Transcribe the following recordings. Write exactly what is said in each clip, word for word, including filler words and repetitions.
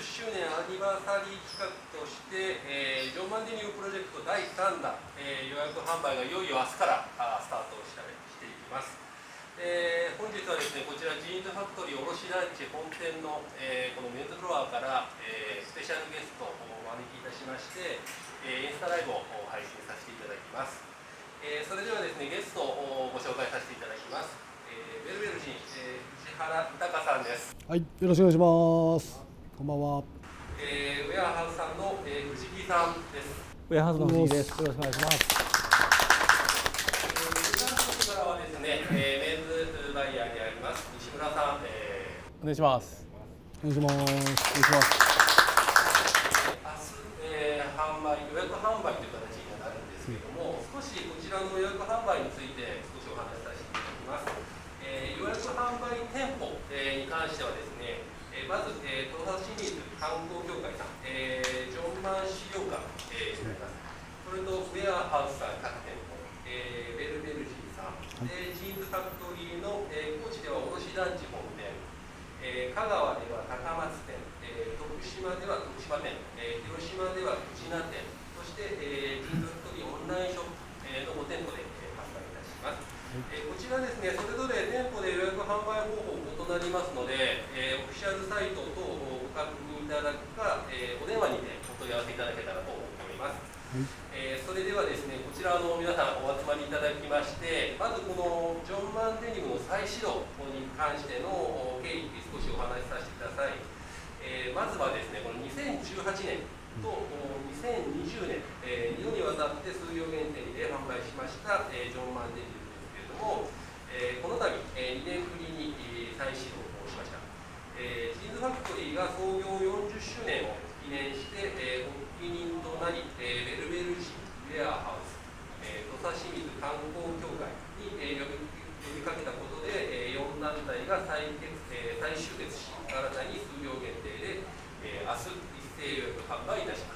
ゅっしゅうねんアニバーサリー企画として、えー、ジョンマンデニュープロジェクトだいさんだん、えー、予約販売がいよいよ明日からあスタートをしたしていきます。えー、本日はですね、こちらジーンズファクトリー卸団地本店の、えー、このメンズフロアから、えー、スペシャルゲストをお招きいたしまして、えー、インスタライブを配信させていただきます。えー、それではですね、ゲストをご紹介させていただきます。えー、ベルベル人、えー、藤原豊さんです。 はい、よろしくお願いします。こんばんは。 えー、ウェアハウスさんの、えー、藤木さんです。 ウェアハウスの藤木です。よろしくお願いします。 ここからはですね、えー、メンズバイヤーにあります西村さん、えー、お願いします。 お願いします。お願いします。 明日、えー、販売予約販売という形になるんですけれども、少しこちらの予約販売について少しお話しさせていただきます。えー、予約販売店舗、えー、に関してはですね、えー、まず、えー、東波清水観光協会さん、えー、ジョンマン資料館、えー、になります。それとウェアハウスさん各店舗、えー、ベルベルジーさん、でジーンズファクトリーの、えー、高知では卸団地本店、えー、香川では高松店、えー、徳島では徳島店、えー、広島では宇品店、そして、えー、ジーンズファクトリーオンラインショップ、えー、のご店舗で、えー、販売いたします。えー、こちらですね、それぞれ店舗で予約販売方法異なりますので、えー、オフィシャルサイト等をご確認いただくか、えー、お電話にてお問い合わせいただけたらと思っております。えー、それではですね、こちらの皆さんお集まりいただきまして、まずこのジョンマンデニムの再始動に関しての経緯、少しお話しさせてください。えー、まずはですね、このにせんじゅうはちねんとにせんにじゅうねん、えー、にどにわたって数量限定で販売しました、えー、ジョンマンデニムですけれども、えー、この度、えー、にねんぶりに、えー、再始動をしました。えー、ジーンズファクトリーが創業よんじゅっしゅうねんを記念して、えー、発起人となり、えー、ベルベルジウェアハウス、えー、土佐清水観光協会に、えー、呼び呼びかけたことで、えー、よんだんたいが再結、えー、再集結し、新たに数量限定で、えー、明日一斉予約販売いたします。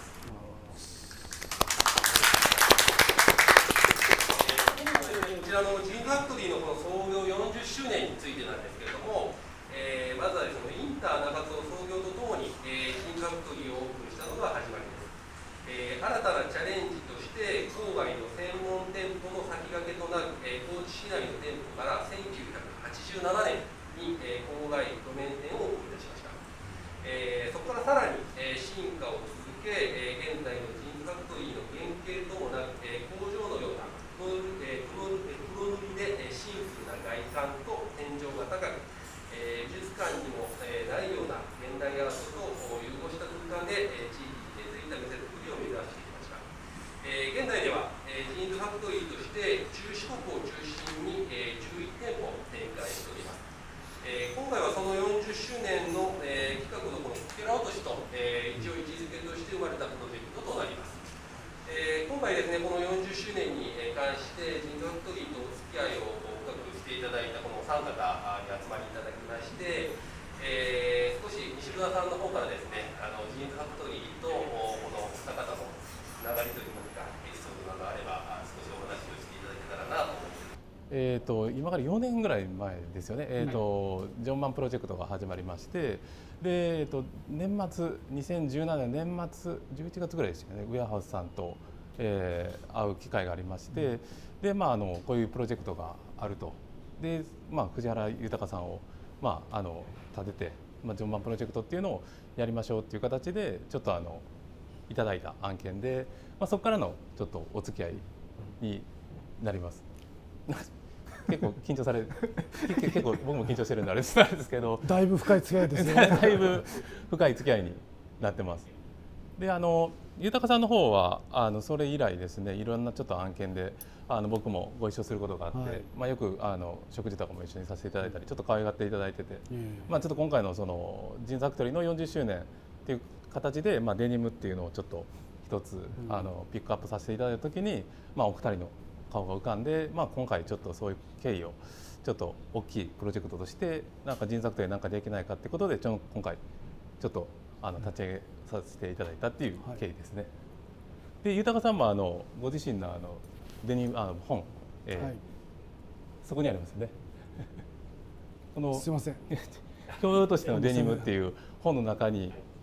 こちらのジーンズファクトリーのこの創業よんじゅっしゅうねんについてなんですけれども、えー、まずはそのインター中津の創業とともに、えー、ジーンズファクトリーをオープンしたのが始まりです。えー、新たなチャレンジとして郊外の専門店舗の先駆けとなる、えー、高知市内の店舗からせんきゅうひゃくはちじゅうななねんに、えー、郊外路面店をオープンいたしました。えー、そこからさらに、えー、進化を続け、えー、現在のジーンズファクトリーの原型ともなる、えー、工場のような黒塗りで、えー、シンプルな外観と天井が高く、えー、美術館にも、えー、ないような現代アートと融合した空間で、えー、地域に根付いた店作りを目指してきました。えー、現在では、えー、ジーンズファクトリーとして中四国を中心に、えー、じゅういってんぽ展開しております。えー、今回はそのよんじゅっしゅうねんの、えー、企画のこのこけら落としと、えー、一応位置づけとして生まれたプロジェクトとなります。えー、今回ですね、このよんじゅっしゅうねんに関してジーンズファクトリーとお付き合いを深くしていただいたこのお三方に集まりいただきまして、えー、少し西村さんの方からですね、あのジーンズファクトリーとこのお二方のつながりといいますか、エピソードなどあれば少しお話をしていただけたらなと思います。 えー、と今からよねんぐらい前ですよね、えーとはい、ジョンマンプロジェクトが始まりまして、で、えー、と年末にせんじゅうななねん年末じゅういちがつぐらいでしたね、ウェアハウスさんと、えー、会う機会がありまして、うん、でまあ、あのこういうプロジェクトがあると、で、まあ、藤原豊さんを、まあ、あの立てて、まあ、ジョンマンプロジェクトっていうのをやりましょうっていう形でちょっとあのいただいた案件で、まあ、そこからのちょっとお付き合いになります。結構緊張される結構僕も緊張してるんであれですけど、 だいぶ深い付き合いですねだいぶ深い付き合いになってます。で、あの豊さんの方はあのそれ以来ですね、いろんなちょっと案件であの僕もご一緒することがあって、はい、まあ、よくあの食事とかも一緒にさせていただいたりちょっと可愛がっていただいてて、うん、まあ、ちょっと今回のそのジーンズファクトリーのよんじゅっしゅうねんっていう形で、まあ、デニムっていうのをちょっと一つ、うん、あのピックアップさせていただいた時に、まあ、お二人の顔が浮かんで、まあ、今回ちょっとそういう経緯をちょっと大きいプロジェクトとしてなんかジーンズファクトリーなんかできないかっていうことでちょ今回ちょっとあの立ち上げさせていただいたっていう経緯ですね。はい、で豊さんもあのご自身のあのデニムあの本、えーはい、そこにありますよね。このすいません教養としてのデニムっていう本の中に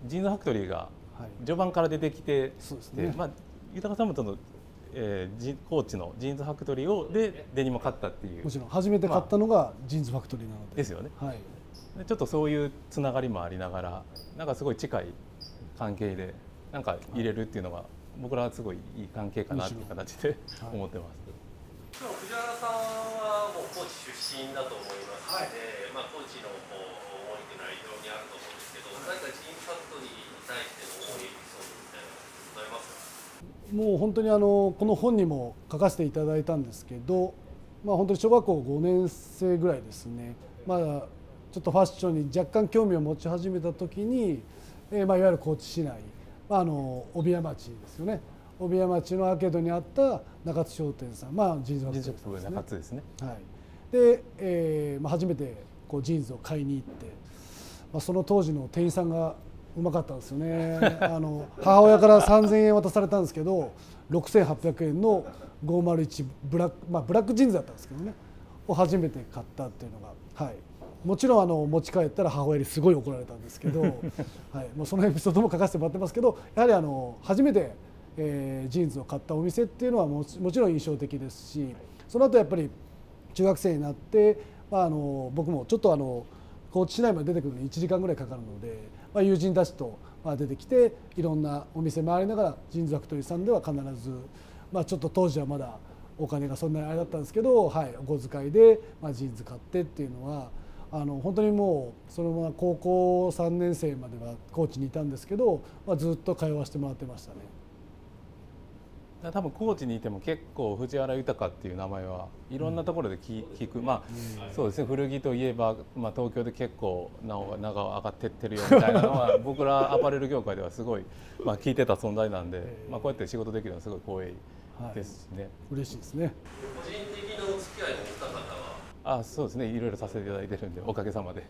ジーンズファクトリーがはい序盤から出てきて、 そうですね。 まあ、豊さんもその、えー、ジ高知のジーンズファクトリーをでデニムを買ったっていう。 もちろん初めて買ったのがジーンズファクトリーなので。 ですよね。 はい。 でちょっとそういうつながりもありながら、なんかすごい近い関係でなんか入れるっていうのが、僕らはすごいいい関係かなっていう形で思ってます。 藤原さんはもう高知出身だと思いますので、はい、まあ高知のこう思いっていうのは非常にあると思うんですけど、何かジーンズファクトリーに対しての思いエピソードみたいなのございますか？ もう本当にあのこの本にも書かせていただいたんですけど、まあ本当に小学校ごねん生ぐらいですね。まだちょっとファッションに若干興味を持ち始めた時に、えー、まあいわゆる高知市内、まあ、あの帯屋町ですよね。帯屋町のアーケードにあった中津商店さん、まあジーンズファクトリーですね。 初ですね。 はい。で、えー、まあ初めてこうジーンズを買いに行って、まあその当時の店員さんがうまかったんですよね。あの母親からさんぜんえん渡されたんですけど、ろくせんはっぴゃくえんのごーまるいちブラック、まあブラックジーンズだったんですけどね、を初めて買ったっていうのが、はい。もちろんあの持ち帰ったら母親にすごい怒られたんですけど、はい、もうそのエピソードも書かせてもらってますけど、やはりあの初めて、えー、ジーンズを買ったお店っていうのはもち、もちろん印象的ですし、その後やっぱり中学生になって、まあ、あの僕もちょっとあの高知市内まで出てくるのにいちじかんぐらいかかるので、まあ、友人たちとまあ出てきていろんなお店回りながらジーンズファクトリーさんでは必ず、まあ、ちょっと当時はまだお金がそんなにあれだったんですけど、はい、お小遣いでまあジーンズ買ってっていうのはあの本当にもうそのまま高校さんねん生までは高知にいたんですけど、まあ、ずっと通わせてもらってましたね。 多分高知にいても結構藤原豊っていう名前はいろんなところで聞く、まあそうですね、古着といえば、まあ、東京で結構名が上がってってるよみたいなのは僕らアパレル業界ではすごい、まあ、聞いてた存在なんで、まあ、こうやって仕事できるのはすごい光栄ですしね、はい、 嬉しいですね。 個人的なお付き合いのお二方はあそうですね、いろいろさせていただいてるんでおかげさまで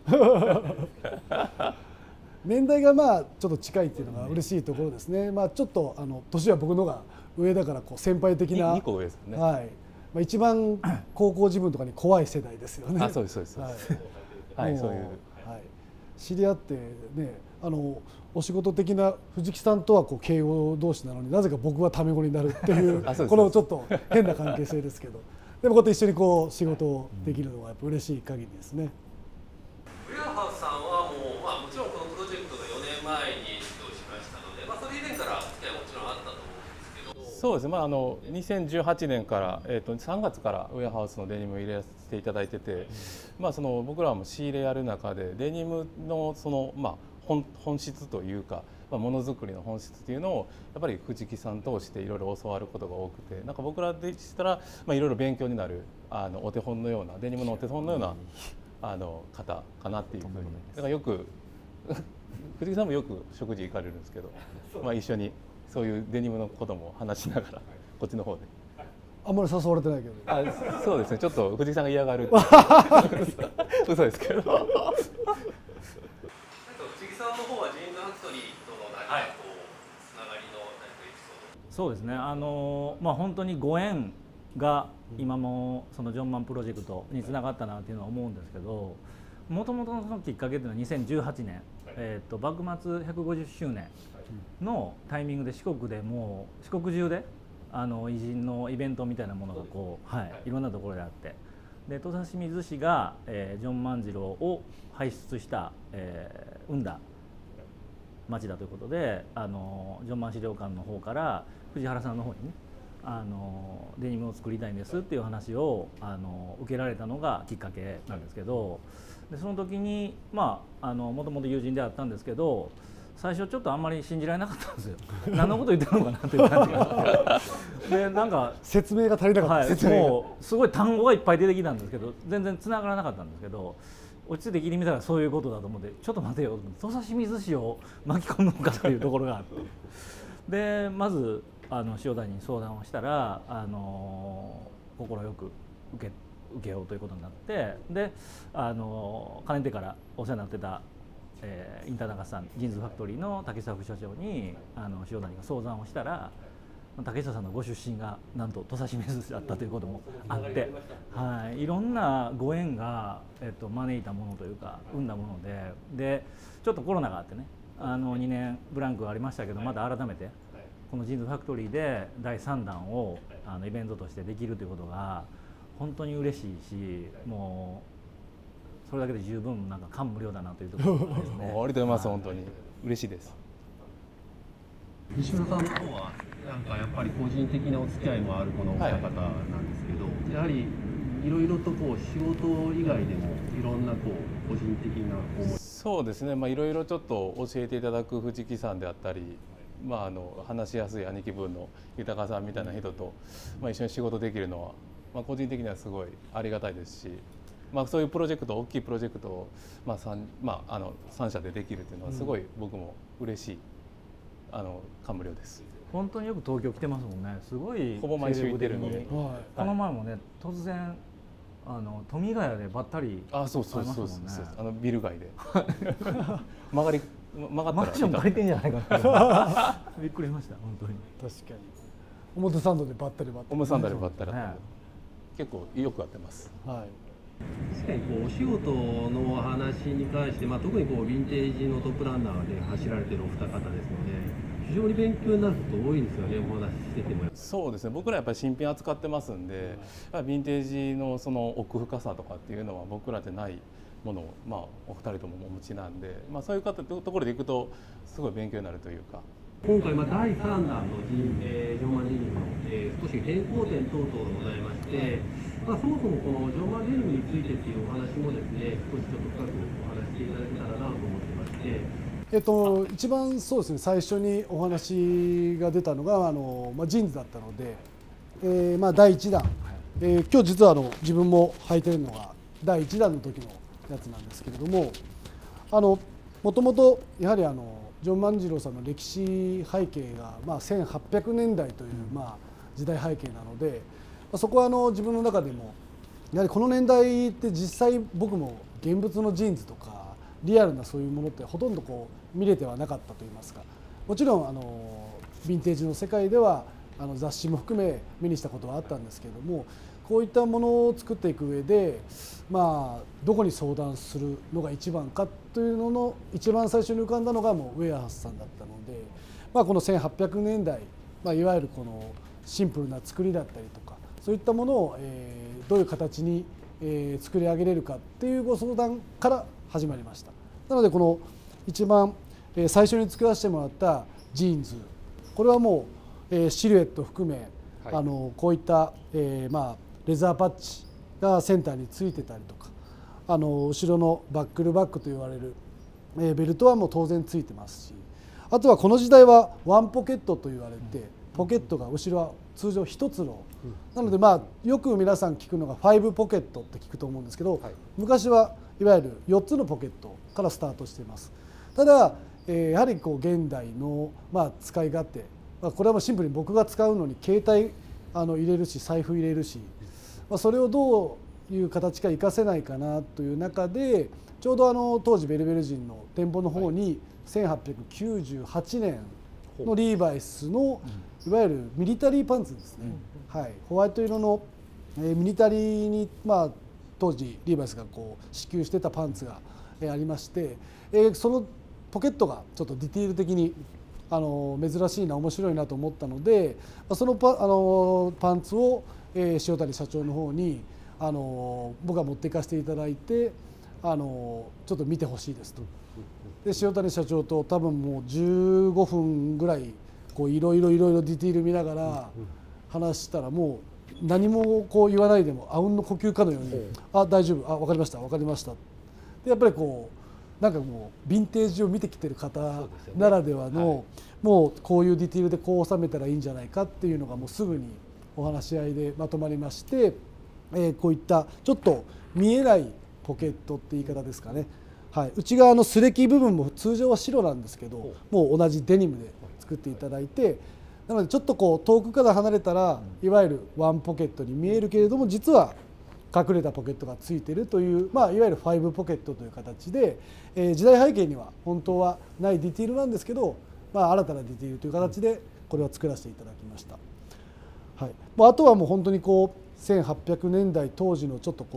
年代がまあちょっと近いっていうのが嬉しいところですね。まあ、ちょっとあの年は僕のが上だからこう先輩的なにこ上ですね、 はい、まあ、一番高校自分とかに怖い世代ですよね。 あそうですそうです、はい、はい、そういう、 はい、知り合ってね、あのお仕事的な藤木さんとはこう敬語同士なのになぜか僕はタメ語になるっていうこのちょっと変な関係性ですけど、でもこうやって一緒にこう仕事をできるのはやっぱ嬉しい限りですね。 ウェアハウスさんはもう、まあ、もちろんこのプロジェクトがよねんまえに始動しましたので、まあ、それ以前からお付き合いもちろんあったと思うんですけど。 そうですね、まあ、あのにせんじゅうはちねんから、えー、とさんがつからウェアハウスのデニムを入れさせていただいてて、まあ、その僕らも仕入れやる中でデニムのその、まあ、本, 本質というか、まあ、ものづくりの本質というのをやっぱり藤木さん通していろいろ教わることが多くて、なんか僕らでしたら、まあ、いろいろ勉強になるあのお手本のようなデニムのお手本のようなあの方かなっていうふうに、だからよく藤木さんもよく食事行かれるんですけど、まあ、一緒にそういうデニムのことも話しながらこっちの方で。 あんまり誘われてないけど。 あそうですね、ちょっと藤木さんが嫌がる嘘ですけど。 藤木さんの方はジーンズファクトリーとの何かこうつながりの何かエピソード。 そうですね、あのまあ本当にご縁が今もそのジョンマンプロジェクトにつながったなっていうのは思うんですけど、もともとのそのきっかけというのはにせんじゅうはちねん、えー、と幕末ひゃくごじゅっしゅうねんのタイミングで四国でもう四国中であの偉人のイベントみたいなものがこう、はい、いろんなところであって、で土佐清水市が、えー、ジョン万次郎を輩出した、えー、生んだ町だということで、あのジョン万資料館の方から藤原さんの方にね、あのデニムを作りたいんですっていう話をあの受けられたのがきっかけなんですけど、でその時にまああのもともと友人であったんですけど、最初ちょっとあんまり信じられなかったんですよ。何のこと言ってるのかなっていう感じがでなんか説明が足りなかった、 はい、 説明もうすごい単語がいっぱい出てきたんですけど全然つながらなかったんですけど、落ち着いて聞いてみたらそういうことだと思って、ちょっと待てよ、土佐清水市を巻き込むのかっていうところがあってでまずあの塩谷に相談をしたらあの快く受け受けようということになって、であのかねてからお世話になってた、えー、インターナカさんジーンズファクトリーの竹下副社長にあの塩谷が相談をしたら、竹下さんのご出身がなんと土佐清水市だったということもあって、はい、いろんなご縁が、えっと、招いたものというか生んだもので、でちょっとコロナがあってね、 あのにねんブランクがありましたけど、また改めてこのジーンズファクトリーでだいさんだんをあのイベントとしてできるということが本当に嬉しいし、もうそれだけで十分なんか感無量だなというところですね。 ありがとうございます。本当に嬉しいです。 西村さんの方はなんかやっぱり個人的なお付き合いもあるこのお二方なんですけど、はい、やはりいろいろとこう仕事以外でもいろんなこう個人的な思い。 そうですね。まあいろいろちょっと教えていただく藤木さんであったり、まああの話しやすい兄貴分の豊さんみたいな人と、まあ、一緒に仕事できるのは、まあ個人的にはすごいありがたいですし、まあそういうプロジェクト、大きいプロジェクトをまあ三まああの三社でできるっていうのはすごい僕も嬉しい、あの感無量です。 本当によく東京来てますもんね。すごいほぼ毎週行ってるんで、 この前もね突然あの富ヶ谷でばったり会いましたもんね。 あ、そうそうそうそう、あのビル街で曲がり曲がったらマンション借りてんじゃないかなびっくりしました。本当に確かに表参道でばったりばったり表参道でばったり、 ね、 結構よくやってます。 はい。 確かにこうお仕事の話に関して、まあ、特にこうヴィンテージのトップランナーで走られてるお二方ですので、非常に勉強になること多いんですよね、お話ししてても。 そうですね、僕らやっぱり新品扱ってますんで、ヴィンテージのその奥深さとかっていうのは僕らじゃないものを、まあ、お二人ともお持ちなんで、まあ、そういう方ところでいくとすごい勉強になるというか。 今回まあだいさんだんのジン、えー、ジョンマンデニムの、えー、少し変更点等々がございまして、まあ、そもそもこのジョンマンデニムについてっていうお話もですね、少しちょっと深くお話していただけたらなと思ってまして。 えっと、一番そうですね、最初にお話が出たのがあの、まあ、ジーンズだったので、えーまあ、だいいちだん、えー、今日実はあの自分も履いてるのがだいいちだんの時のやつなんですけれども、あのもともとやはりあのジョン万次郎さんの歴史背景が、まあ、せんはっぴゃくねんだいという、まあ、時代背景なので、まあ、そこはあの自分の中でもやはりこの年代って実際僕も現物のジーンズとかリアルなそういうものってほとんどこう見れてはなかったといいますか、もちろんあのヴィンテージの世界ではあの雑誌も含め目にしたことはあったんですけれども、こういったものを作っていく上で、まあ、どこに相談するのが一番かというのの一番最初に浮かんだのがもうウェアハウスさんだったので、まあ、このせんはっぴゃくねんだい、まあ、いわゆるこのシンプルな作りだったりとかそういったものを、えー、どういう形に、えー、作り上げれるかっていうご相談から始まりました。なのでこの一番、えー、最初に作らせてもらったジーンズ、これはもう、えー、シルエット含め、はい、あのこういった、えー、まあレザーパッチがセンターについてたりとか、あの後ろのバックルバックと言われる、えー、ベルトはもう当然ついてますし、あとはこの時代はワンポケットと言われて、ポケットが後ろは通常一つの、なのでまあよく皆さん聞くのがファイブポケットって聞くと思うんですけど、はい、昔はいわゆるよっつのポケットからスタートしています。ただ、えー、やはりこう現代の、まあ、使い勝手、まあ、これはもうシンプルに僕が使うのに携帯あの入れるし財布入れるし、まあ、それをどういう形か活かせないかなという中で、ちょうどあの当時ベルベル人の店舗の方にせんはっぴゃくきゅうじゅうはちねんのリーバイスのいわゆるミリタリーパンツですね、はい、ホワイト色のミリタリーに、まあ、当時リーバイスがこう支給してたパンツがありまして、そのポケットがちょっとディティール的にあの珍しいな面白いなと思ったので、その パ, あのパンツを塩谷社長の方にあの僕が持っていかせていただいて、あのちょっと見てほしいですと。で塩谷社長と多分もうじゅうごふんぐらいこういろいろいろいろディティール見ながら話したら、もう何もこう言わないでもあうんの呼吸かのように「あ大丈夫、あ分かりました分かりました」でやっぱりこうなんかもうヴィンテージを見てきてる方ならではの、もうこういうディティールでこう収めたらいいんじゃないかっていうのがもうすぐにお話し合いでまとまりまして、えー、こういったちょっと見えないポケットって言い方ですかね、はい、内側の擦れ木部分も通常は白なんですけど、もう同じデニムで作っていただいて、なのでちょっとこう遠くから離れたらいわゆるワンポケットに見えるけれども、実は隠れたポケットがついているという、まあ、いわゆるファイブポケットという形で、えー、時代背景には本当はないディティールなんですけど、まあ、新たなディティールという形でこれを作らせていただきました。はい、あとはもう本当にこうせんはっぴゃくねんだい当時のちょっとこう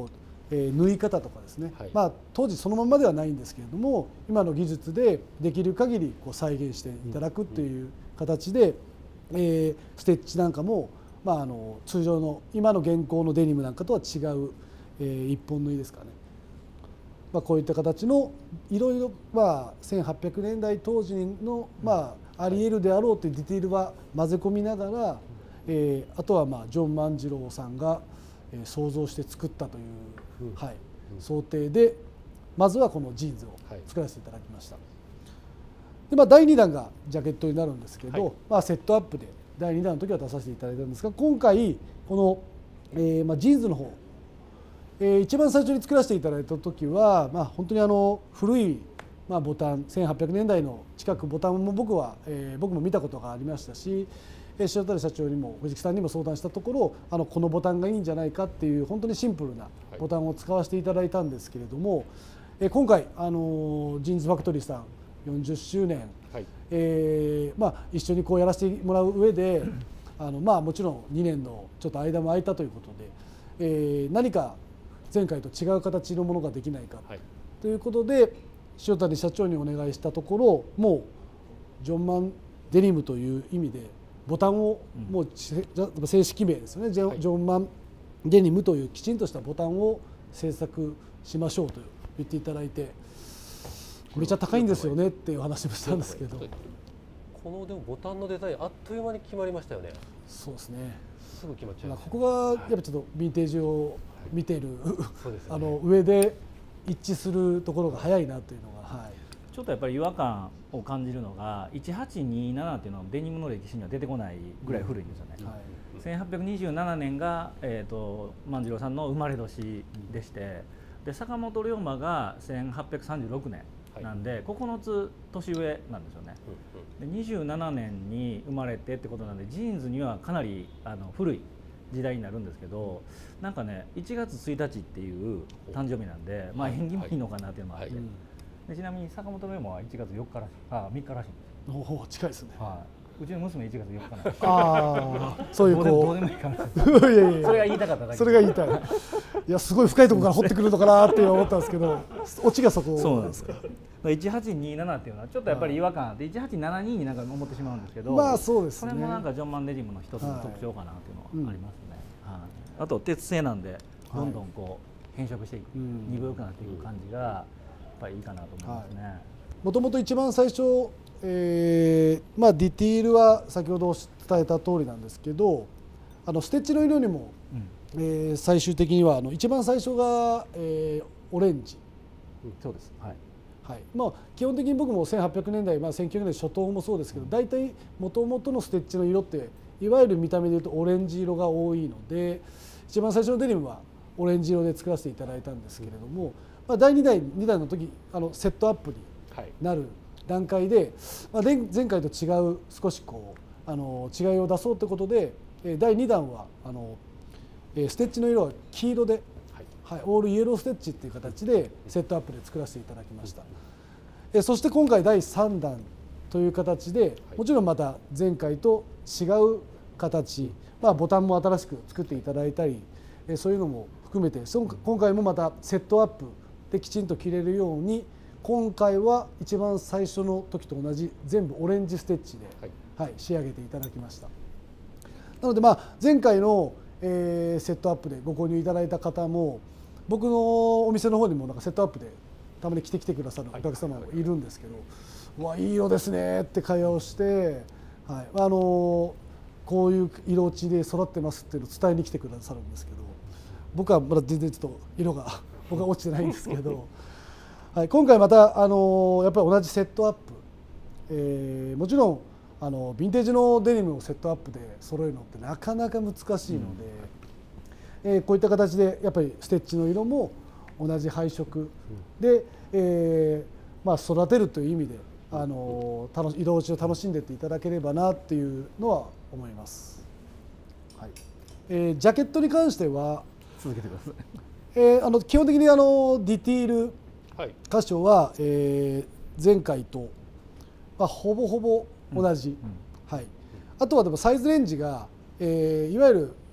えー、縫い方とかですね、 はい、 まあ、当時そのままではないんですけれども今の技術でできる限りこう再現していただくという形で、えー、ステッチなんかも、まあ、あの通常の今の現行のデニムなんかとは違う、えー、一本縫いですかね、まあ、こういった形のいろいろ、まあ、せんはっぴゃくねんだい当時の、まあ、ありえるであろうというディテールは混ぜ込みながら、えー、あとは、まあ、ジョン万次郎さんが、えー、想像して作ったという、うん、はい、想定でまずはこのジーンズを作らせていただきました。で、まあ、だいにだんがジャケットになるんですけど、はい、まあ、セットアップでだいにだんの時は出させていただいたんですが、今回この、えーまあ、ジーンズの方、えー、一番最初に作らせていただいた時は、まあ、本当にあの古い、まあ、ボタンせんはっぴゃくねんだいの近くボタンも僕は、えー、僕も見たことがありましたし、塩谷社長にも藤木さんにも相談したところ、あのこのボタンがいいんじゃないかっていう本当にシンプルなボタンを使わせていただいたんですけれども、え今回あのジーンズファクトリーさんよんじゅっしゅうねん、はい、えー、まあ、一緒にこうやらせてもらう上であの、まあ、もちろんにねんのちょっと間も空いたということで、えー、何か前回と違う形のものができないかということで、はい、塩谷社長にお願いしたところ、もうジョンマンデニムという意味でボタンをもう正式名ですよね、ジョ、はい、ジョンマンデニムというきちんとしたボタンを制作しましょうと言っていただいて、めっちゃ高いんですよねっていう話もしたんですけど、 このでもボタンのデザインあっという間に決まりましたよね。 そうですね、 すぐ決まっちゃいました。 ここがやっぱちょっとヴィンテージを見てる、はい、あのね、 上で一致するところが早いなというのが、はい、 ちょっとやっぱり違和感を感じるのがいちはちにななっていうのはデニムの歴史には出てこないぐらい古いんですよね。うん、はい、せんはっぴゃくにじゅうななねんが、えー、と万次郎さんの生まれ年でして、で坂本龍馬がせんはっぴゃくさんじゅうろくねんなんで、はい、ここのつ年上なんですよね。でにじゅうななねんに生まれてってことなんで、ジーンズにはかなりあの古い時代になるんですけど、なんかねいちがつついたちっていう誕生日なんで、まあ縁起もいいのかなっていうのもあって、はいはい、でちなみに坂本龍馬はいちがつよっからしい、あみっからしいんですよ。 おお、近いですね。 はい、うちの娘いちがつよっかなんです。 ああ、そういうこうどうでもいいかな。いやいや、それが言いたかっただけ。 それが言いたい。いや、すごい深いところから掘ってくるのかなって思ったんですけど、オチがそこ。 そうなんですか。いちはちにななっていうのはちょっとやっぱり違和感あって、いちはちななにになんか思ってしまうんですけど、 まあそうですね。 それもなんかジョンマンデニムの一つの特徴かなっていうのはありますね。はい、あと鉄製なんでどんどんこう変色していく、鈍くなっていく感じがやっぱりいいかなと思いますね。 もともと一番最初、えー、まあディティールは先ほど伝えた通りなんですけど、あのステッチの色にも、うん、えー、最終的にはあの一番最初が、えー、オレンジ、 うん、そうです。はい。 はい、まあ、基本的に僕もせんはっぴゃくねんだい、まあ、せんきゅうひゃくねんだい初頭もそうですけど、大体もともとのステッチの色っていわゆる見た目でいうとオレンジ色が多いので、一番最初のデニムはオレンジ色で作らせていただいたんですけれども、まあ、だいにだいにだんの時あのセットアップになる段階で、まあ、前回と違う少しこうあの違いを出そうということで、だいにだんはあのステッチの色は黄色で、はい、オールイエローステッチっていう形でセットアップで作らせていただきました。えそして今回だいさんだんという形で、もちろんまた前回と違う形、まあ、ボタンも新しく作っていただいたり、えそういうのも含めてその今回もまたセットアップできちんと着れるように、今回は一番最初の時と同じ全部オレンジステッチで、はいはい、仕上げていただきました。なので、まあ、前回の、えー、セットアップでご購入いただいた方も、僕のお店の方にもなんかセットアップでたまに来てきてくださるお客様もいるんですけど、うわいい色ですねって会話をして、はい、あのこういう色落ちで育ってますっていうのを伝えに来てくださるんですけど、僕はまだ全然ちょっと色が僕は落ちてないんですけど、はい、今回またあのやっぱり同じセットアップ、えー、もちろんあのヴィンテージのデニムをセットアップで揃えるのってなかなか難しいので。うん、えー、こういった形でやっぱりステッチの色も同じ配色で、えーまあ、育てるという意味であの楽し色落ちを楽しんでいっていただければなっていうのは思います。はい、えー、ジャケットに関しては続けてください。 えー、あの基本的にあのディティール箇所は、えー、前回と、まあ、ほぼほぼ同じ、うんうん、はい、あとはでもサイズレンジが、えー、いわゆる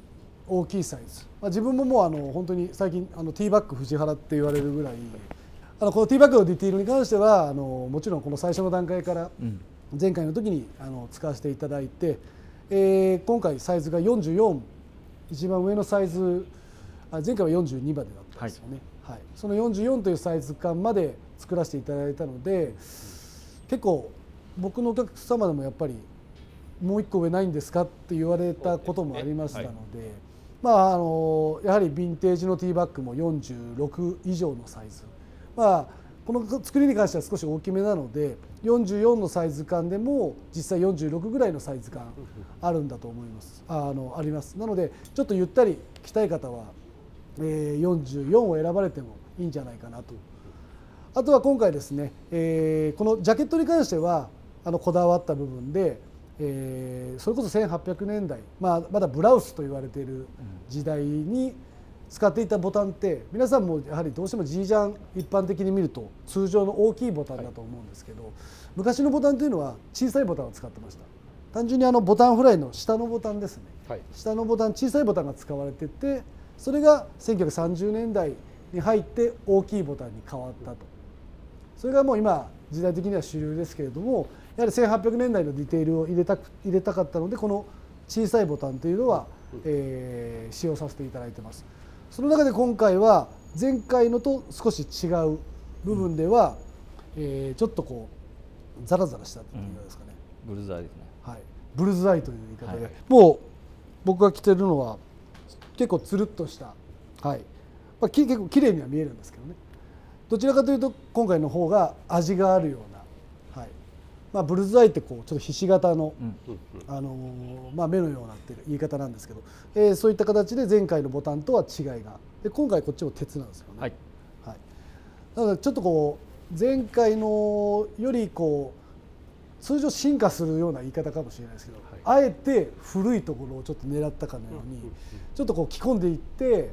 大きいサイズ、まあ、自分ももうあの本当に最近あのティーバッグ藤原って言われるぐらい、あのこのティーバッグのディティールに関してはあのもちろんこの最初の段階から前回の時にあの使わせていただいて、えー、今回サイズがよんじゅうよん、一番上のサイズ、あ前回はよんじゅうにまでだったんですよね、はいはい、そのよんじゅうよんというサイズ感まで作らせていただいたので、結構僕のお客様でもやっぱりもういっこ上ないんですかって言われたこともありましたので、はい、まああのやはりヴィンテージのティーバッグもよんじゅうろく以上のサイズ、まあこの作りに関しては少し大きめなのでよんじゅうよんのサイズ感でも実際よんじゅうろくぐらいのサイズ感あるんだと思います。あのあります。なのでちょっとゆったり着たい方は、えー、よんじゅうよんを選ばれてもいいんじゃないかなと。あとは今回ですね、えー、このジャケットに関してはあのこだわった部分で、えー、それこそせんはっぴゃくねんだい、まあ、まだブラウスと言われている時代に使っていたボタンって皆さんもやはりどうしても G ジャン一般的に見ると通常の大きいボタンだと思うんですけど、はい、昔のボタンというのは小さいボタンを使ってました。単純にあのボタンフライの下のボタンですね、はい、下のボタン、小さいボタンが使われてて、それがせんきゅうひゃくさんじゅうねんだいに入って大きいボタンに変わったと。それがもう今時代的には主流ですけれども、やはりせんはっぴゃくねんだいのディテールを入れたく入れたかったので、この小さいボタンというのは、えー、使用させていただいてます。その中で今回は前回のと少し違う部分では、えー、ちょっとこうザラザラしたっていうかですかね、 うん、ブルズアイですね、 はい、ブルズアイという言い方で、はい、もう僕が着てるのは結構つるっとした、はい、まあ、き結構綺麗には見えるんですけどね、どちらかというと今回の方が味があるような、はい、まあ、ブルズアイってこうちょっとひし形の、うん、あのーまあ、目のようになっている言い方なんですけど、えー、そういった形で前回のボタンとは違いが、で今回こっちも鉄なんですよね、はいはい、なのでちょっとこう前回のよりこう通常進化するような言い方かもしれないですけど、はい、あえて古いところをちょっと狙ったかのようにちょっとこう着込んでいって、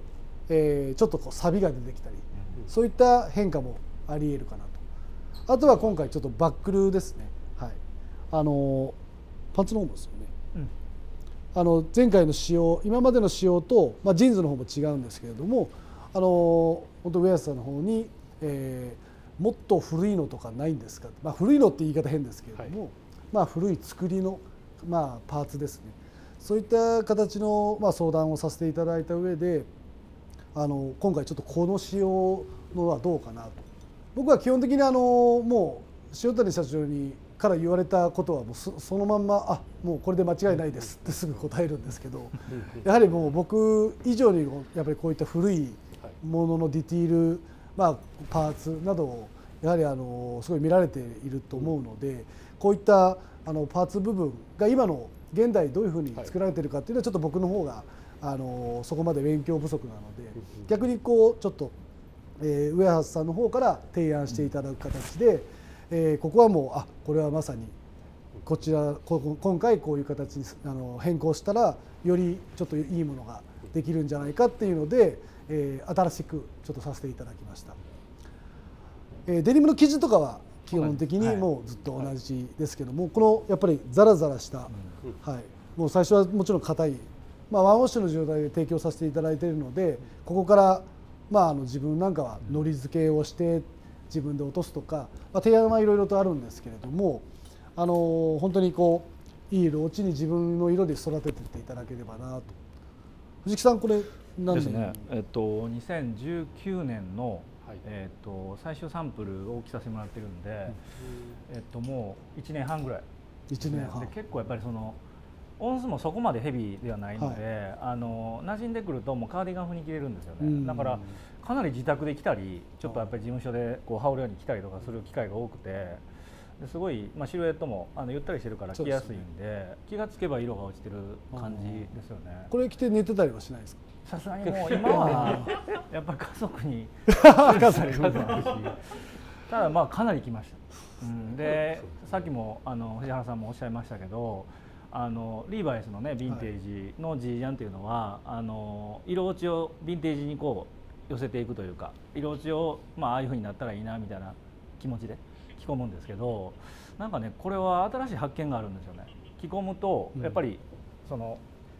えー、ちょっとこう錆が出てきたり、そういった変化もありえるかなと。あとは今回ちょっとバックルですね、はい、あのパンツの方もですよね、うん、あの前回の仕様、今までの仕様と、まあ、ジーンズの方も違うんですけれども、あの本当ウェアさんの方に、えー、もっと古いのとかないんですか、まあ、古いのって言い方変ですけれども、はい、まあ、古い作りの、まあ、パーツですね、そういった形の、まあ、相談をさせていただいた上で、あの今回ちょっとこの仕様のはどうかなと。僕は基本的にあのもう塩谷社長にから言われたことはもう そ, そのまんまあもうこれで間違いないですってすぐ答えるんですけど、やはりもう僕以上にやっぱりこういった古いもののディティール、まあ、パーツなどをやはりあのすごい見られていると思うので、こういったあのパーツ部分が今の現代どういうふうに作られているかっていうのはちょっと僕の方があのそこまで勉強不足なので、逆にこうちょっと、えー、ウェアハウスさんの方から提案していただく形で、えー、ここはもうあこれはまさにこちらこ今回こういう形にあの変更したらよりちょっといいものができるんじゃないかっていうので、えー、新しくちょっとさせていただきました。えー、デニムの生地とかは基本的にもうずっと同じですけども、このやっぱりザラザラした、はい、もう最初はもちろん硬い、まあ、ワンウォッシュの状態で提供させていただいているので、ここから、まあ、あの自分なんかはのり付けをして自分で落とすとか、まあ、提案はいろいろとあるんですけれども、あの本当にこういい色落ちに自分の色で育てていっていただければなと。藤木さんこれ何ですね、えっと、にせんじゅうきゅうねんの、はい、えっと、最終サンプルを置きさせてもらってるんで、うん、えっと、もういちねんはんぐらい、 いちねんはんで結構やっぱりそのオンスもそこまでヘビーではないので、はい、あの馴染んでくるともうカーディガン風に着れるんですよね、うん、だからかなり自宅で着たりちょっとやっぱり事務所でこう羽織るように着たりとかする機会が多くて、ですごい、まあ、シルエットもあのゆったりしてるから着やすいん で, で、ね、気がつけば色が落ちてる感じですよね。 これ着て寝てたりはしないですか？ さすがにもう今はやっぱり家族にされるのもあるしただまあかなり着ました、うん、でさっきもあの藤原さんもおっしゃいましたけど、あのリーバイスのねヴィンテージの G ジャンっていうのは、はい、あの色落ちをヴィンテージにこう寄せていくというか、色落ちを、まあ、ああいう風になったらいいなみたいな気持ちで着込むんですけど、なんかねこれは新しい発見があるんですよね。着込むとやっぱりその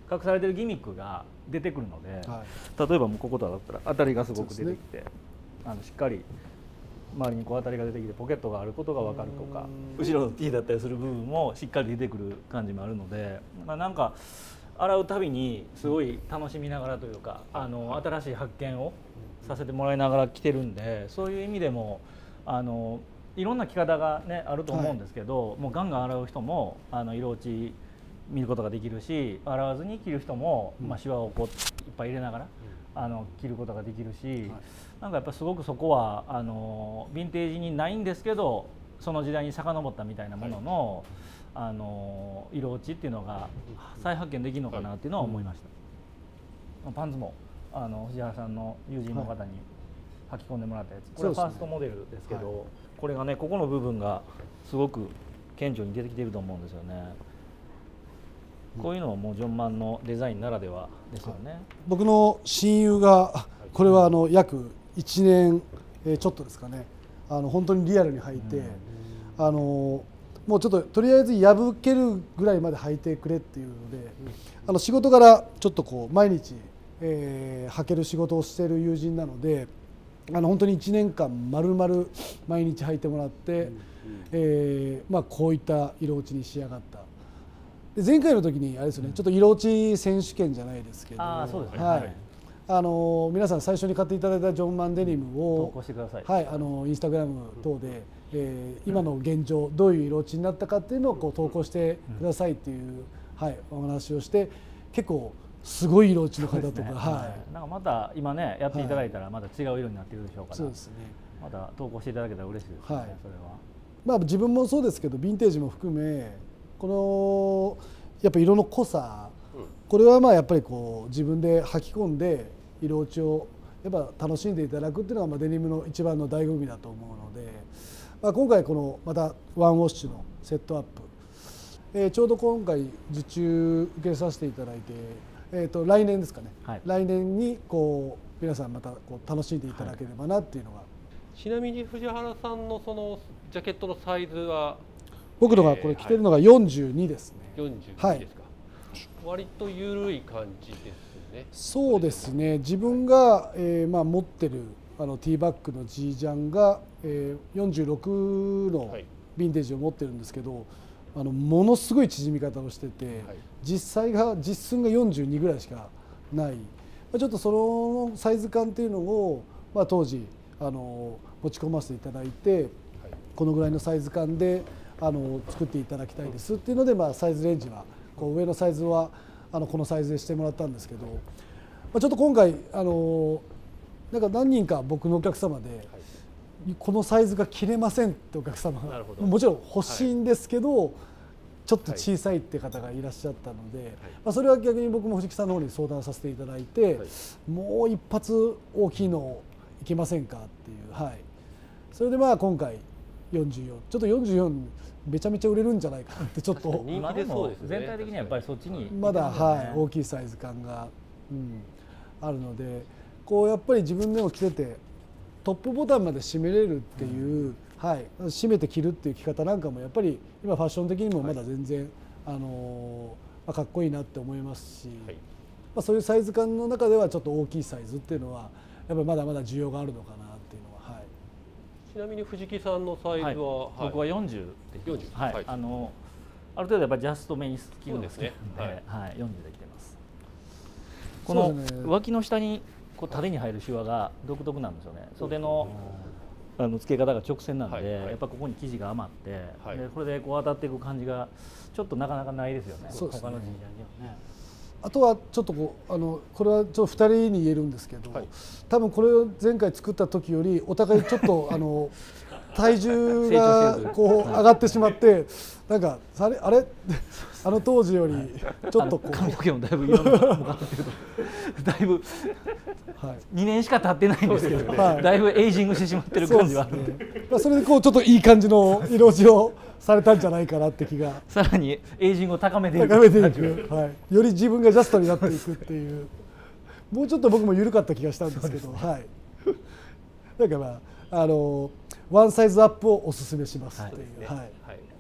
隠されてるギミックが出てくるので、 は例えばもうこことだったら当たりがすごく出てきて、あのしっかり周りにこう当たりが出てきてポケットがあることが分かるとか、後ろの T だったりする部分もしっかり出てくる感じもあるので、まあ、なんか洗うたびにすごい楽しみながらというか、あの新しい発見をさせてもらいながら来てるんで、そういう意味でもあのいろんな着方が、ね、あると思うんですけど、はい、もうガンガン洗う人もあの色落ち見ることができるし、洗わずに着る人も、うん、まあ、シワをこういっぱい入れながら、うん、あの着ることができるし、はい、なんかやっぱすごくそこはあのヴィンテージにないんですけど、その時代に遡ったみたいなものの、はい、あの色落ちっていうのが再発見できるのかなっていうのは思いました、はい、パンツもあの藤原さんの友人の方に履き込んでもらったやつ、これはファーストモデルですけど、はい、これがね、ここの部分がすごく顕著に出てきていると思うんですよね。こういうのはもうジョンマンのデザインならではですよね。 僕の親友がこれはあの約いちねんちょっとですかね、あの本当にリアルに履いて、あのもうちょっととりあえず破けるぐらいまで履いてくれっていうので、あの仕事柄ちょっとこう毎日、えー、履ける仕事をしている友人なので、あの本当にいちねんかんまるまる毎日履いてもらって、えーまあ、こういった色落ちに仕上がった。で前回の時にあれですよね、ちょっと色落ち選手権じゃないですけど、 あ、そうですね、 はい、あの皆さん最初に買っていただいたジョンマンデニムを投稿してください。 はい、あのインスタグラム等で、えー、今の現状どういう色落ちになったかっていうのをこう投稿してくださいっていう、はい、お話をして、結構すごい色落ちの方とか、ね、はい、 なんかまた今ねやっていただいたらまた違う色になっているでしょうから、 そうですね、 また投稿していただけたら嬉しいですね、はい、それは。 まあ自分もそうですけど、ヴィンテージも含めこのやっぱ色の濃さ、これはまあやっぱりこう自分で履き込んで色落ちをやっぱ楽しんでいただくっていうのがまあデニムの一番の醍醐味だと思うので、まあ、今回このまたワンウォッシュのセットアップ、えー、ちょうど今回受注受けさせていただいて、えー、と来年ですかね、はい、来年にこう皆さんまたこう楽しんでいただければなっていうのが、はい、 ちなみに藤原さんのそのジャケットのサイズは僕のがこれ着てるのがよんじゅうにですね。 よんじゅうにですか、はい、割と緩い感じですね。 そうですね、自分が、えーまあ、持ってるあのティーバッグの G ジャンが、えー、よんじゅうろくのヴィンテージを持ってるんですけど、あのものすごい縮み方をしてて、はい、実際が実寸がよんじゅうにぐらいしかない、まあ、ちょっとそのサイズ感っていうのを、まあ、当時あの持ち込ませていただいて、はい、このぐらいのサイズ感であの作っていただきたいですっていうので、まあ、サイズレンジはこう上のサイズはあのこのサイズでしてもらったんですけど、まあ、ちょっと今回あのなんか何人か僕のお客様で、はい、このサイズが着れませんってお客様がもちろん欲しいんですけど、はい、ちょっと小さいって方がいらっしゃったので、はい、まあ、それは逆に僕も藤木さんの方に相談させていただいて、はい、もう一発大きいのいけませんかっていう、はい、それでまあ今回よんじゅうよん、ちょっとよんじゅうよんめちゃめちゃ売れるんじゃないかなってちょっと人気でそうですね。全体的にはやっぱりそっちにまだ、はい、大きいサイズ感が、うん、あるので、こうやっぱり自分でも着ててトップボタンまで締めれるっていう、うん、はい、締めて着るっていう着方なんかもやっぱり今ファッション的にもまだ全然、はい、あのまあ、かっこいいなって思いますし、はい、まあ、そういうサイズ感の中ではちょっと大きいサイズっていうのはやっぱりまだまだ需要があるのかなっていうのは、はい。 ちなみに藤木さんのサイズは、はい、 僕はよんじゅうで、よんじゅう、はい、はい、あのある程度やっぱりジャストめに着るんですね。はい、はい、よんじゅうで着てます。この脇の下にこう縦に入るシワが独特なんですよね。袖のあの付け方が直線なんで、はいはい、やっぱここに生地が余って、はい、でこれでこう当たっていく感じがちょっとなかなかないですよね。そうですね。他のジージャンにはね。 あとはちょっとこうあのこれはちょっとふたりに言えるんですけど、はい、多分これを前回作った時よりお互いちょっとあの体重がこう上がってしまって、なんかあれあれあの当時よりちょっとこう髪の毛もだいぶ色が変わってるとだいぶにねんしか経ってないんですけど、はい、だいぶエイジングしてしまってる感じはある。 そうですね。まあそれでこうちょっといい感じの色落ちをされたんじゃないかなって気が。 さらにエイジングを高めていく。 高めていく。はい。より自分がジャストになっていくっていう。もうちょっと僕も緩かった気がしたんですけど、はい。だからまああのワンサイズアップをおすすめしますっていう。はい。はい。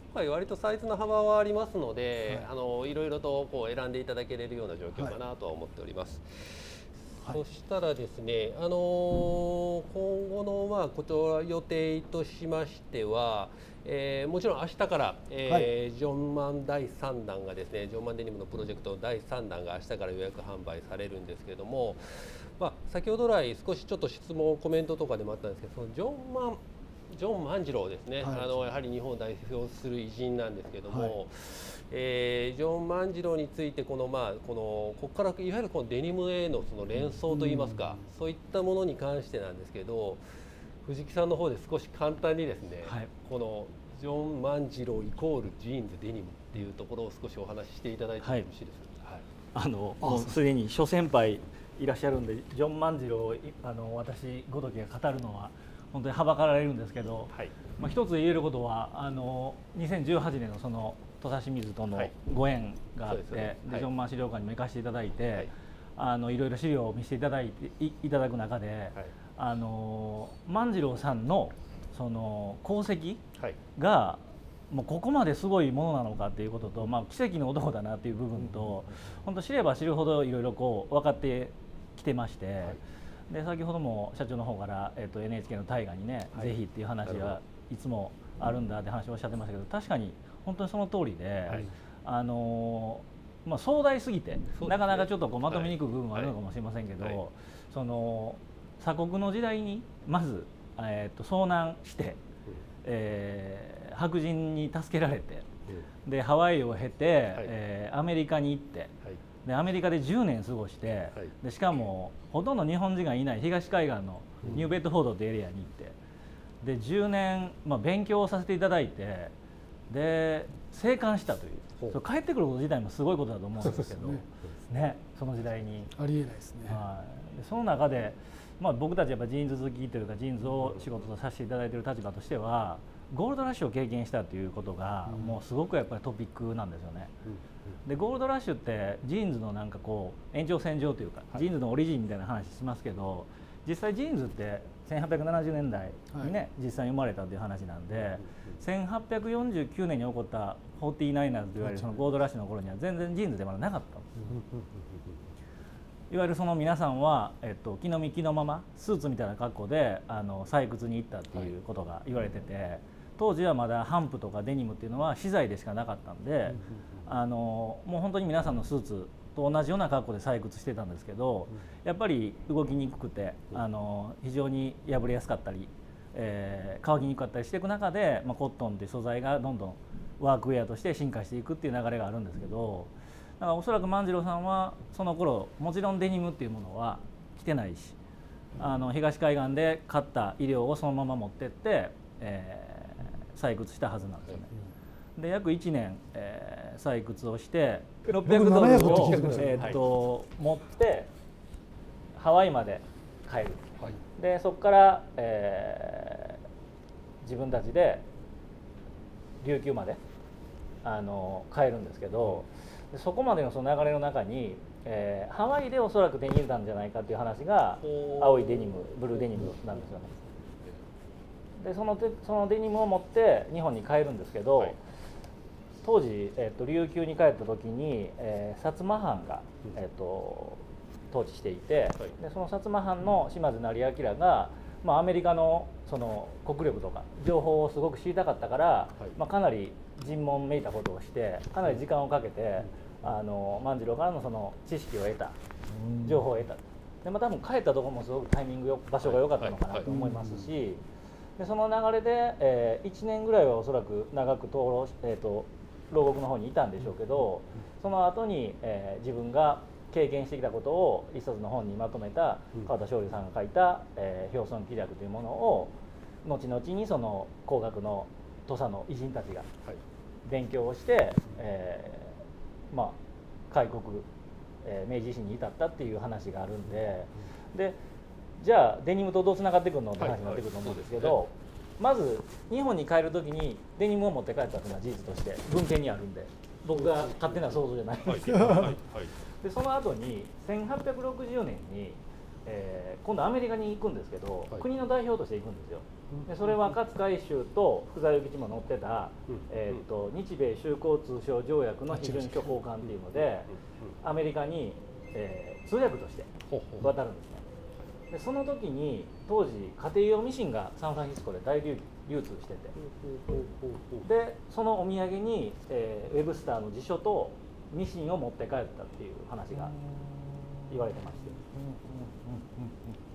今回割とサイズの幅はありますので、 はい、 あのいろいろとこう選んでいただけれるような状況かなとは思っております。はい、そしたらですね、あのー、今後のまあこと予定としましては、えー、もちろん明日から、えーはい、ジョンマンだいさん弾がですね、ジョンマンデニムのプロジェクトだいさん弾が明日から予約販売されるんですけれども、まあ、先ほど来少しちょっと質問コメントとかでもあったんですけど、そのジョンマンジョン万次郎ですね、はい、あのやはり日本を代表する偉人なんですけれども、はい、えー、ジョン万次郎についてこの、まあ、このここからいわゆるこのデニムへのその連想といいますか、うん、そういったものに関してなんですけど、藤木さんの方で少し簡単にですね、はい、このジョン万次郎イコールジーンズデニムっていうところを少しお話ししていただいてもよろしいですか。はい、 あのもうすでに諸先輩いらっしゃるんで、ジョン万次郎あの私ごときが語るのは本当にはばかられるんですけど、はい、まあ、一つ言えることはあのにせんじゅうはちねんのその土佐清水とのご縁があって、はい、で、ジョン万資料館にも行かせていただいて、はい、あのいろいろ資料を見せていただいて い, いただく中で、はい、あの万次郎さんのその功績が、はい、もうここまですごいものなのかっていうことと、まあ、奇跡の男だなっていう部分と、うん、本当知れば知るほどいろいろこう分かってきてまして、はい、で先ほども社長の方から、えー、と エヌエイチケー の大河にね、はい、ぜひっていう話がいつもあるんだって話をおっしゃってましたけど、確かに本当にその通りで、はい、あのまあ、壮大すぎて、ね、なかなかちょっとこうまとめにくい部分はあるのかもしれませんけど、はいはい、その鎖国の時代にまず、えー、と遭難して、うん、えー、白人に助けられて、うん、でハワイを経て、はい、えー、アメリカに行って、はい、でアメリカでじゅうねん過ごして、はい、でしかもほとんど日本人がいない東海岸のニューベッドフォードというエリアに行って、でじゅうねん、まあ、勉強をさせていただいて、で生還したという、それ帰ってくること自体もすごいことだと思うんですけど、 そ, ねね、その時代にありえないですね。 はい、でその中で、まあ、僕たちやっぱジーンズ好きというかジーンズを仕事とさせていただいている立場としては、ゴールドラッシュを経験したということが、うん、もうすごくやっぱりトピックなんですよね。うん、でゴールドラッシュってジーンズのなんかこう延長線上というか、はい、ジーンズのオリジンみたいな話しますけど、実際ジーンズってせんはっぴゃくななじゅうねんだいにね、はい、実際に生まれたという話なんで、うん、せんはっぴゃくよんじゅうきゅうねんに起こったフォーティーナイナーズといわれるそのゴールドラッシュの頃には全然ジーンズでまだなかった、うんいわゆるその皆さんは、えっと、気の身気のままスーツみたいな格好であの採掘に行ったっていうことが言われてて、はい、当時はまだハンプとかデニムっていうのは資材でしかなかったんで、あのもう本当に皆さんのスーツと同じような格好で採掘してたんですけど、やっぱり動きにくくてあの非常に破れやすかったり、えー、乾きにくかったりしていく中で、まあ、コットンという素材がどんどんワークウェアとして進化していくっていう流れがあるんですけど、だからおそらく万次郎さんはその頃もちろんデニムっていうものは着てないし、あの東海岸で買った衣料をそのまま持ってって、えー、採掘したはずなんですよね。で約いちねん、えー、採掘をしてろっぴゃくドルを、えー、っと持ってハワイまで帰る、はい、でそこから、えー、自分たちで琉球まであの帰るんですけど、でそこまでのその流れの中に、えー、ハワイでおそらく手に入れたんじゃないかという話が青いデニムブルーデニムなんですよね。でそのそのデニムを持って日本に帰るんですけど、はい、当時、えー、と琉球に帰った時に、えー、薩摩藩が、えー、と統治していて、はい、でその薩摩藩の島津斉彬が、まあ、アメリカのその国力とか情報をすごく知りたかったから、はい、まあ、かなり尋問めいたことをしてかなり時間をかけて、あの万次郎からのその知識を得た、情報を得た。で、まあ、多分帰ったところもすごくタイミングよ場所が良かったのかなと思いますし、でその流れで、えー、いちねんぐらいはおそらく長く登録、えー、と牢獄の方にいたんでしょうけど、その後に、えー、自分が経験してきたことを一冊の本にまとめた川田勝利さんが書いた「えー、表村記略」というものを後々にその工学の土佐の偉人たちが勉強をして、えー、まあ開国、えー、明治維新に至ったっていう話があるんで、でじゃあデニムとどうつながってくるのって話になってくると思うんですけど、はいはい、まず日本に帰る時にデニムを持って帰ったというのは事実として文献にあるんで、僕が勝手な想像じゃないんですけど、はいはいはい、でその後にせんはっぴゃくろくじゅうねんに、えー、今度アメリカに行くんですけど、はい、国の代表として行くんですよ。 でそれは勝海舟と福沢諭吉も載ってた、えー、と日米修好通商条約の批准書交換っていうのでアメリカに、えー、通訳として渡るんですね。でその時に当時家庭用ミシンがサンフランシスコで大流通してて、でそのお土産に、えー、ウェブスターの辞書とミシンを持って帰ったっていう話が言われてまして、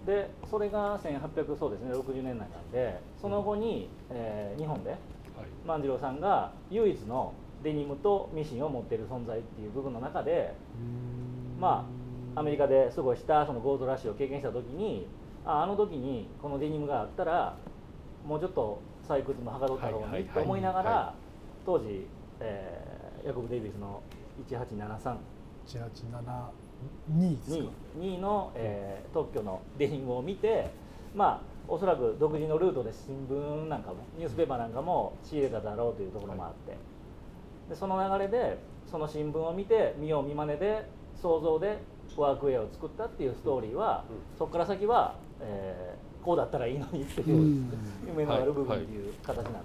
でそれがせんはっぴゃくそうですねろくじゅうねんだいなんで、その後に、えー、日本で万次郎さんが唯一のデニムとミシンを持っている存在っていう部分の中で、まあアメリカで過ごしたそのゴールドラッシュを経験した時に、ああの時にこのデニムがあったらもうちょっと採掘もはかどったろうにと思いながら、当時、えー、ヤコブ・デイビスのいちはちななさんいちはちななにですか、 にの、えー、特許のデニムを見て、まあおそらく独自のルートで新聞なんかもニュースペーパーなんかも仕入れただろうというところもあって、でその流れでその新聞を見て見よう見まねで想像でワークウェアを作ったっていうストーリーは、そこから先は、えー、こうだったらいいのにっていう夢のある部分っていう形なんですけどね。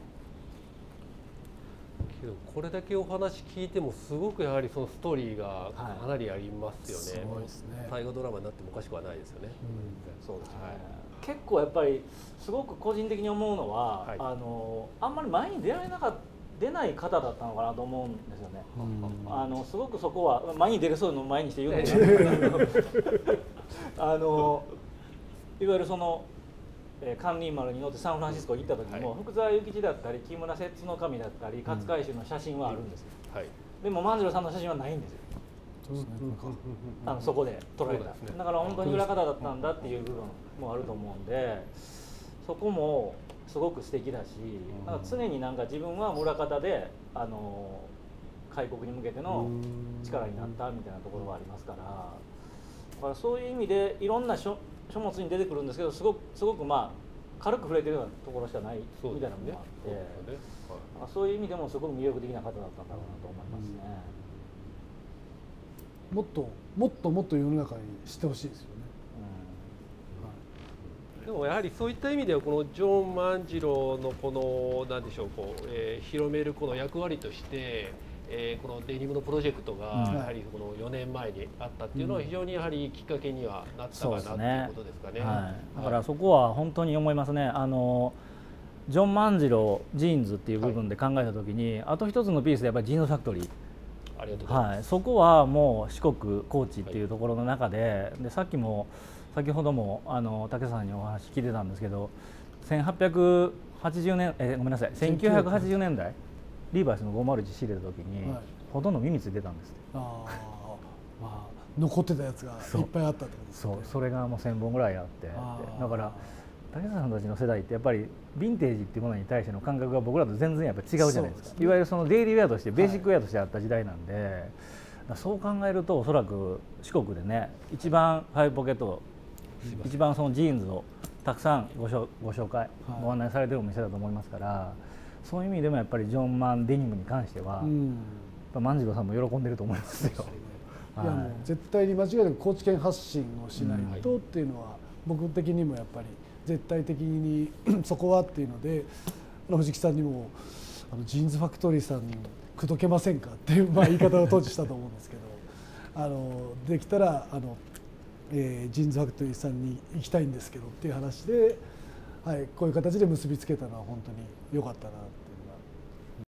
けどこれだけお話聞いてもすごくやはりそのストーリーがかなりありますよね。 はい、すごいですね。 大河ドラマになってもおかしくはないですよね。 うん、そうですね。はい、結構やっぱりすごく個人的に思うのは、はい、あのあんまり前に出られなかった出ない方だったのかなと思うんですよね。うん、あのすごくそこは前に出れそうの前にして言うのもなんですけどあのいわゆるその、えー、カンニン丸に乗ってサンフランシスコに行った時も、はい、福沢諭吉だったり木村摂津守だったり勝海舟の写真はあるんですよ。うんはい、でも万次郎さんの写真はないんですよ。そうですね、あのそこで撮られた、ね、だから本当に裏方だったんだっていう部分もあると思うんで、そこもすごく素敵だし、なんか常になんか自分は村方であの開国に向けての力になったみたいなところがありますから、だからそういう意味でいろんな書書物に出てくるんですけど、すごくすごくまあ軽く触れてるようなところしかないみたいなのもあって、そう、ねはい、そういう意味でもすごく魅力的な方だったんだろうなと思いますね。 もっともっともっと世の中に知ってほしいですよね。 でもやはりそういった意味ではこのジョン万次郎のこの何でしょうこう、えー、広めるこの役割として、えー、このデニムのプロジェクトがやはりこのよねんまえにあったっていうのは非常にやはりきっかけにはなったかなということですかね。 はい、だからそこは本当に思いますね。あのジョン万次郎ジーンズっていう部分で考えたときに、はい、あと一つのピースでやっぱりジーンズファクトリー。 ありがとうございます。 はい、そこはもう四国高知っていうところの中で、でさっきも先ほどもあの武さんにお話聞いてたんですけど、せんはっぴゃくはちじゅうねんえごめんなさいせんきゅうひゃくはちじゅうねんだいリーバイスのごまるいち仕入れた時に、はい、ほとんど耳ついてたんです。あ、 まあ、残ってたやつがいっぱいあったってことですね。 そう、それがもうせんぼんぐらいあって、だから武さんたちの世代ってやっぱりヴィンテージっていうものに対しての感覚が僕らと全然やっぱ違うじゃないですか。いわゆるそのデイリーウェアとしてベーシックウェアとしてあった時代なんで、はい、そう考えるとおそらく四国でね一番ファイブポケット一番そのジーンズをたくさんご紹ご紹介、はい、ご案内されてるお店だと思いますから、そういう意味でもやっぱりジョン万デニムに関しては、うん、万次郎さんも喜んでると思いますよ。 いやもう絶対に間違いなく高知県発信をしないとっていうのは、僕的にもやっぱり絶対的にそこはっていうので、あの藤木さんにもあのジーンズファクトリーさんに口説けませんかっていう、まあ、言い方を当時したと思うんですけどあのできたらあの、えー、ジーンズファクトリーさんに行きたいんですけどっていう話で、はい、こういう形で結びつけたのは本当に良かったな。